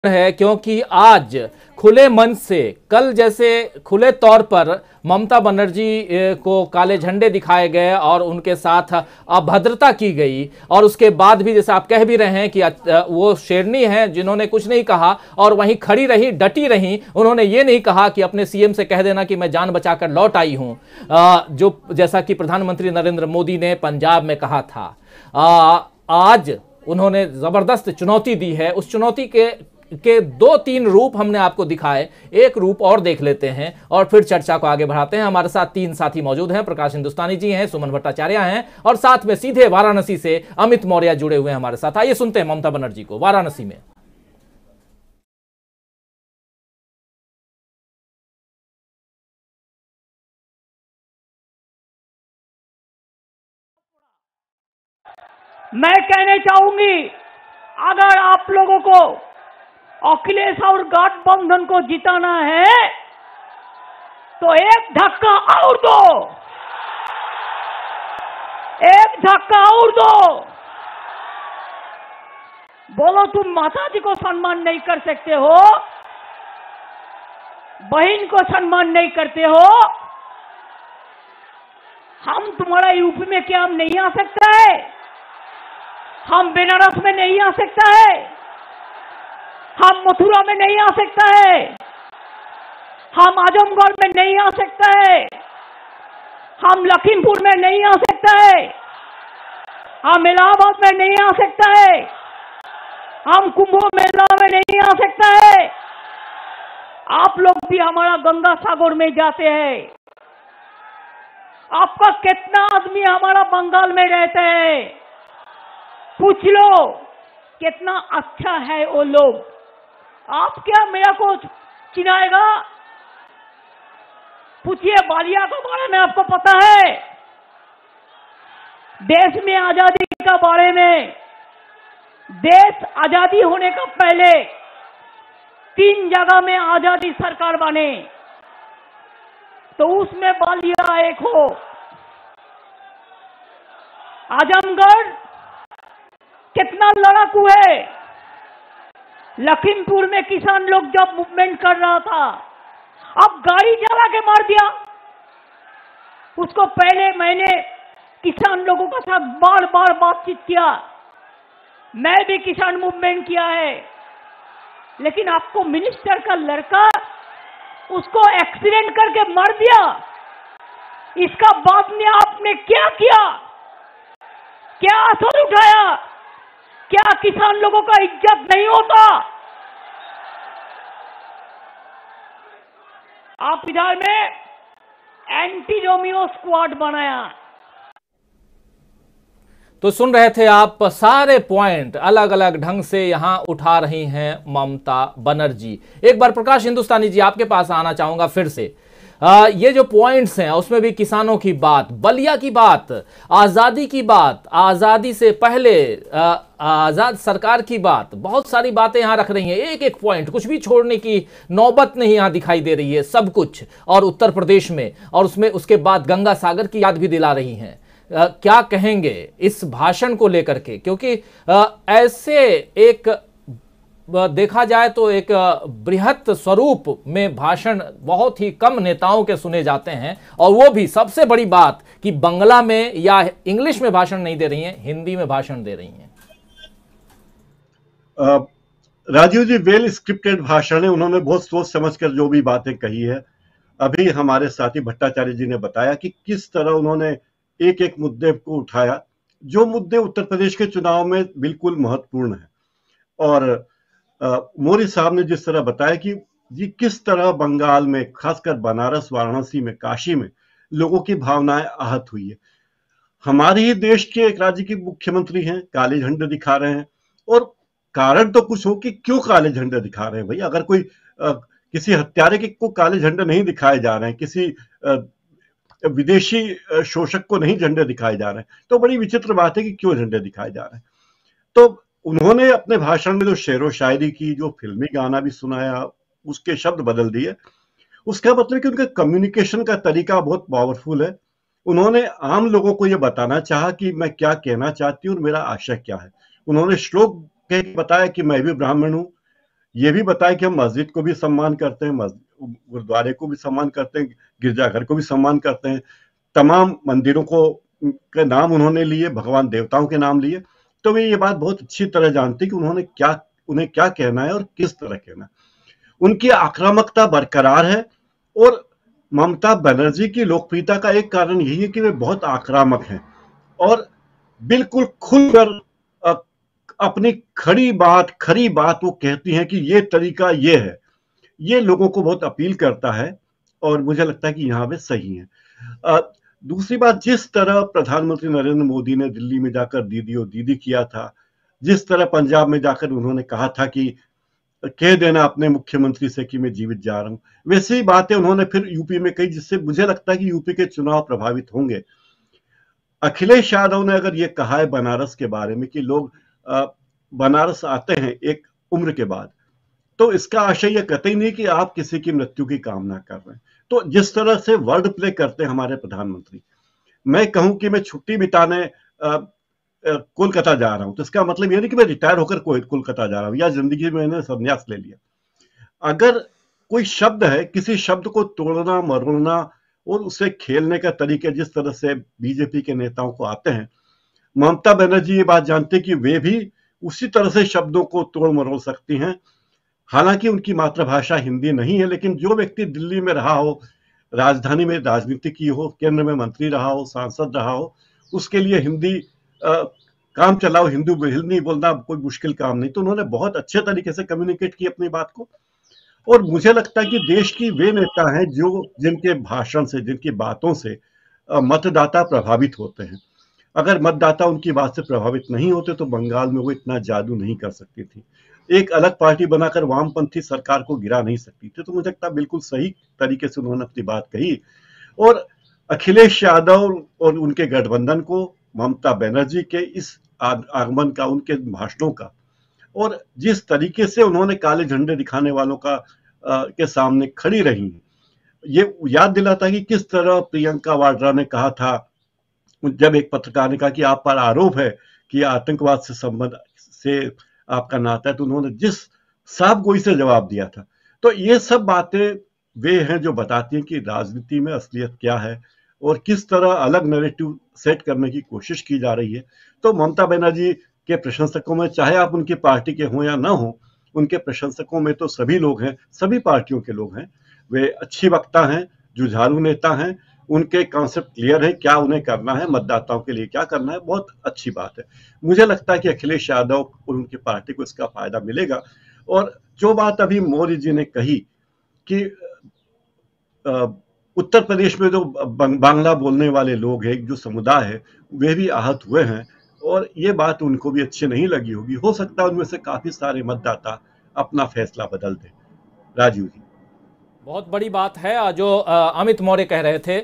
है क्योंकि आज खुले मन से, कल जैसे खुले तौर पर ममता बनर्जी को काले झंडे दिखाए गए और उनके साथ अभद्रता की गई, और उसके बाद भी जैसे आप कह भी रहे हैं कि वो शेरनी हैं जिन्होंने कुछ नहीं कहा और वहीं खड़ी रही, डटी रही। उन्होंने ये नहीं कहा कि अपने सीएम से कह देना कि मैं जान बचाकर लौट आई हूं, जो जैसा कि प्रधानमंत्री नरेंद्र मोदी ने पंजाब में कहा था। आज उन्होंने जबरदस्त चुनौती दी है। उस चुनौती के दो तीन रूप हमने आपको दिखाए, एक रूप और देख लेते हैं और फिर चर्चा को आगे बढ़ाते हैं। हमारे साथ तीन साथी मौजूद हैं। प्रकाश हिंदुस्तानी जी हैं, सुमन भट्टाचार्य हैं और साथ में सीधे वाराणसी से अमित मौर्य जुड़े हुए हैं हमारे साथ। आइए सुनते हैं ममता बनर्जी को वाराणसी में। मैं कहना चाहूंगी, अगर आप लोगों को अखिलेश और गठबंधन को जिताना है तो एक धक्का और दो, एक धक्का और दो। बोलो तुम माता जी को सम्मान नहीं कर सकते हो, बहन को सम्मान नहीं करते हो, हम तुम्हारा यूपी में क्या हम नहीं आ सकता है? हम बनारस में नहीं आ सकता है? हम मथुरा में नहीं आ सकता है? हम आजमगढ़ में नहीं आ सकता है? हम लखीमपुर में नहीं आ सकता है? हम इलाहाबाद में नहीं आ सकता है? हम कुंभ मेला में नहीं आ सकता है? आप लोग भी हमारा गंगा सागर में जाते हैं। आपका कितना आदमी हमारा बंगाल में रहते हैं, पूछ लो कितना अच्छा है वो लोग। आप क्या मेरा को चिनाएगा? पूछिए बालिया के बारे में, आपको पता है? देश में आजादी के बारे में, देश आजादी होने का पहले 3 जगह में आजादी सरकार बने, तो उसमें बालिया एक हो। आजमगढ़ कितना लड़ाकू है। लखीमपुर में किसान लोग जब मूवमेंट कर रहा था, अब गाड़ी जला के मार दिया उसको। पहले मैंने किसान लोगों के साथ बार बार बातचीत किया, मैं भी किसान मूवमेंट किया है, लेकिन आपको मिनिस्टर का लड़का उसको एक्सीडेंट करके मार दिया, इसका बाद में आपने क्या किया? क्या असर उठाया? क्या किसान लोगों का इज्जत नहीं होता? आप इधर में एंटी रोमियो स्क्वाड बनाया। तो सुन रहे थे आप, सारे पॉइंट अलग अलग ढंग से यहां उठा रही हैं ममता बनर्जी। एक बार प्रकाश हिंदुस्तानी जी आपके पास आना चाहूंगा फिर से। ये जो पॉइंट्स हैं उसमें भी किसानों की बात, बलिया की बात, आज़ादी की बात, आज़ादी से पहले आज़ाद सरकार की बात, बहुत सारी बातें यहां रख रही हैं। एक एक पॉइंट, कुछ भी छोड़ने की नौबत नहीं यहां दिखाई दे रही है, सब कुछ। और उत्तर प्रदेश में, और उसमें उसके बाद गंगा सागर की याद भी दिला रही हैं। क्या कहेंगे इस भाषण को लेकर के? क्योंकि ऐसे एक देखा जाए तो एक बृहत स्वरूप में भाषण बहुत ही कम नेताओं के सुने जाते हैं, और वो भी सबसे बड़ी बात कि बंगला में या इंग्लिश में भाषण नहीं दे रही हैं, हिंदी में भाषण दे रही हैं। राजीव जी, वेल स्क्रिप्टेड भाषण है। उन्होंने बहुत सोच समझकर जो भी बातें कही है। अभी हमारे साथी भट्टाचार्य जी ने बताया कि किस तरह उन्होंने एक एक मुद्दे को उठाया, जो मुद्दे उत्तर प्रदेश के चुनाव में बिल्कुल महत्वपूर्ण है। और मौर्य साहब ने जिस तरह बताया कि ये किस तरह बंगाल में, खासकर बनारस, वाराणसी में, काशी में लोगों की भावनाएं आहत हुई है। हमारे ही देश के एक राज्य के मुख्यमंत्री हैं, काले झंडे दिखा रहे हैं। और कारण तो कुछ हो कि क्यों काले झंडे दिखा रहे हैं भाई। अगर कोई किसी हत्यारे के को काले झंडे नहीं दिखाए जा रहे हैं, किसी विदेशी शोषक को नहीं झंडे दिखाए जा रहे हैं, तो बड़ी विचित्र बात है कि क्यों झंडे दिखाए जा रहे हैं। तो उन्होंने अपने भाषण में जो शेरो शायरी की, जो फिल्मी गाना भी सुनाया, उसके शब्द बदल दिए। उसका मतलब कि उनका कम्युनिकेशन का तरीका बहुत पावरफुल है। उन्होंने आम लोगों को यह बताना चाहा कि मैं क्या कहना चाहती हूँ और मेरा आशय क्या है। उन्होंने श्लोक कह के बताया कि मैं भी ब्राह्मण हूँ, ये भी बताया कि हम मस्जिद को भी सम्मान करते हैं, गुरुद्वारे को भी सम्मान करते हैं, गिरजाघर को भी सम्मान करते हैं, तमाम मंदिरों को के नाम उन्होंने लिए, भगवान देवताओं के नाम लिए। तो वे ये बात बहुत अच्छी तरह जानती कि उन्हें क्या कहना है और किस तरह कहना है। उनकी आक्रामकता बरकरार है और ममता बनर्जी की लोकप्रियता का एक कारण यही है कि वे बहुत आक्रामक हैं और बिल्कुल खुलकर अपनी खरी बात वो कहती हैं कि ये तरीका ये है। ये लोगों को बहुत अपील करता है और मुझे लगता है कि यहाँ पे सही है। दूसरी बात, जिस तरह प्रधानमंत्री नरेंद्र मोदी ने दिल्ली में जाकर दीदी और दीदी किया था, जिस तरह पंजाब में जाकर उन्होंने कहा था कि कह देना अपने मुख्यमंत्री से कि मैं जीवित जा रहा हूं, वैसे ही बातें उन्होंने फिर यूपी में कही, जिससे मुझे लगता है कि यूपी के चुनाव प्रभावित होंगे। अखिलेश यादव ने अगर ये कहा है बनारस के बारे में कि लोग बनारस आते हैं एक उम्र के बाद, तो इसका आशय यह कतई नहीं कि आप किसी की मृत्यु की कामना कर रहे हैं। तो जिस तरह से वर्ड प्ले करते हैं हमारे प्रधानमंत्री, मैं कहूं कि मैं छुट्टी बिताने कोलकाता जा रहा हूं, तो इसका मतलब यह नहीं कि मैं रिटायर होकर कोलकाता जा रहा हूं या जिंदगी में मैंने संन्यास ले लिया। अगर कोई शब्द है, किसी शब्द को तोड़ना मरोड़ना और उसे खेलने का तरीके जिस तरह से बीजेपी के नेताओं को आते हैं, ममता बनर्जी ये बात जानते कि वे भी उसी तरह से शब्दों को तोड़ मरोड़ सकती हैं। हालांकि उनकी मातृभाषा हिंदी नहीं है, लेकिन जो व्यक्ति दिल्ली में रहा हो, राजधानी में राजनीति की हो, केंद्र में मंत्री रहा हो, सांसद रहा हो, उसके लिए हिंदी काम चलाओ हिंदी बोलना कोई मुश्किल काम नहीं। तो उन्होंने बहुत अच्छे तरीके से कम्युनिकेट की अपनी बात को। और मुझे लगता है कि देश की वे नेता हैं जिनके भाषण से, जिनकी बातों से मतदाता प्रभावित होते हैं। अगर मतदाता उनकी बात से प्रभावित नहीं होते तो बंगाल में वो इतना जादू नहीं कर सकती थी, एक अलग पार्टी बनाकर वामपंथी सरकार को गिरा नहीं सकती थी। तो मुझे लगता है बिल्कुल सही तरीके से उन्होंने अपनी बात कही। और अखिलेश यादव और उनके गठबंधन को ममता बनर्जी के इस आगमन का, उनके भाषणों का, और जिस तरीके से उन्होंने काले झंडे दिखाने वालों के सामने खड़ी रही, ये याद दिलाता है कि किस तरह प्रियंका वाड्रा ने कहा था, जब एक पत्रकार ने कहा कि आप पर आरोप है कि आतंकवाद से संबंध से आपका नाता है, तो उन्होंने जिस साफ गोई से जवाब दिया था। तो ये सब बातें वे हैं जो बताती हैं कि राजनीति में असलियत क्या है और किस तरह अलग नैरेटिव सेट करने की कोशिश की जा रही है। तो ममता बनर्जी के प्रशंसकों में, चाहे आप उनकी पार्टी के हों या ना हो, उनके प्रशंसकों में तो सभी लोग हैं, सभी पार्टियों के लोग हैं। वे अच्छी वक्ता हैं, जुझारू नेता हैं, उनके कॉन्सेप्ट क्लियर है, क्या उन्हें करना है, मतदाताओं के लिए क्या करना है, बहुत अच्छी बात है। मुझे लगता है कि अखिलेश यादव और उनकी पार्टी को इसका फायदा मिलेगा। और जो बात अभी मौर्य जी ने कही कि उत्तर प्रदेश में जो बांग्ला बोलने वाले लोग हैं, जो समुदाय है, वे भी आहत हुए हैं और ये बात उनको भी अच्छी नहीं लगी होगी। हो सकता है उनमें से काफी सारे मतदाता अपना फैसला बदल दें। राजीव जी, बहुत बड़ी बात है जो अमित मौर्य कह रहे थे।